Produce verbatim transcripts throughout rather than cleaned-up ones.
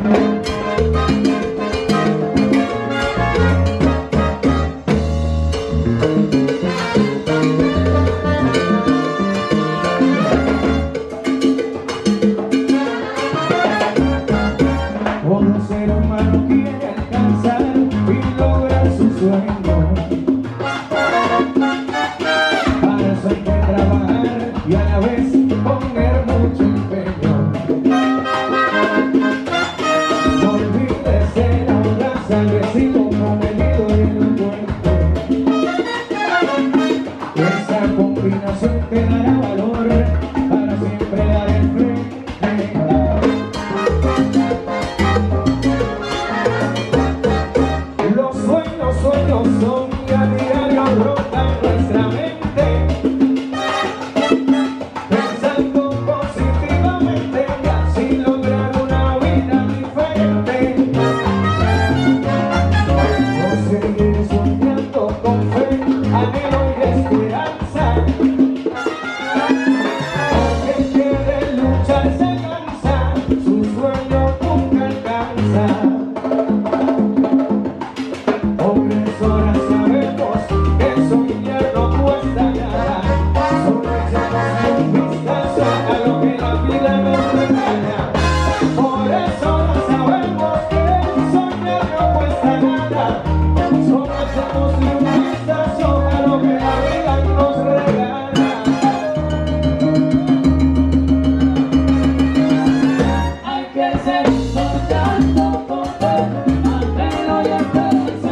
Todo ser humano quiere alcanzar y lograr su sueño. Para eso hay que trabajar y a la vez poner mucho empeño. No olvides el abrazo agresivo, comedido y elocuente. Esa combinación te dará valor para siempre dar el frente. Los sueños, sueños son y a diario brotan nuestra mente, pensando positivamente y así lograr una vida diferente. O seguir soñando con fe, anhelo y esperanza. El que de luchar se cansa, su sueño nunca alcanza. Ahora sabemos que soñar no cuesta nada, solo echamos un vistazo a lo que la vida nos regala. Por eso ahora sabemos que soñar no cuesta nada, solo echamos un vistazo a lo que la vida nos regala. Hay que ser soñando con fe, anhelo y esperanza.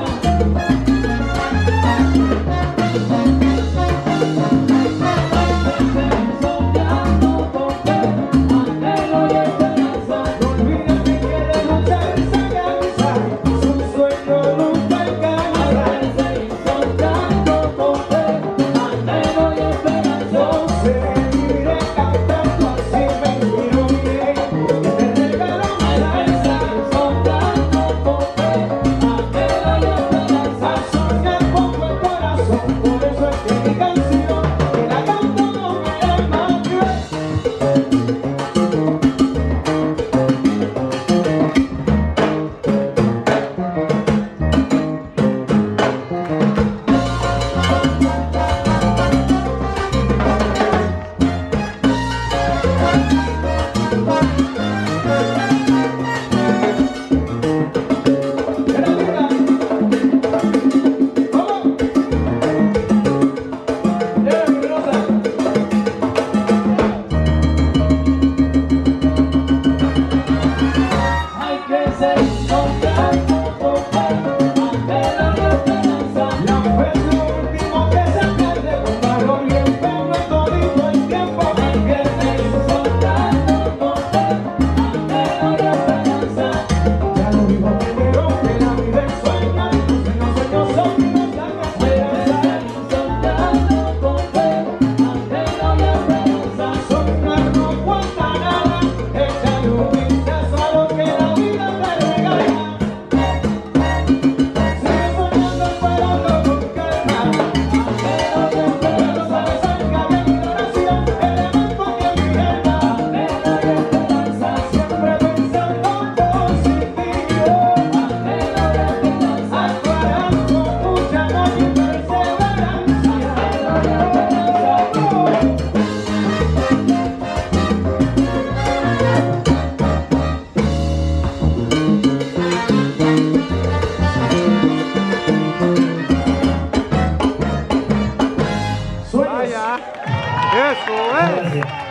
Eso es.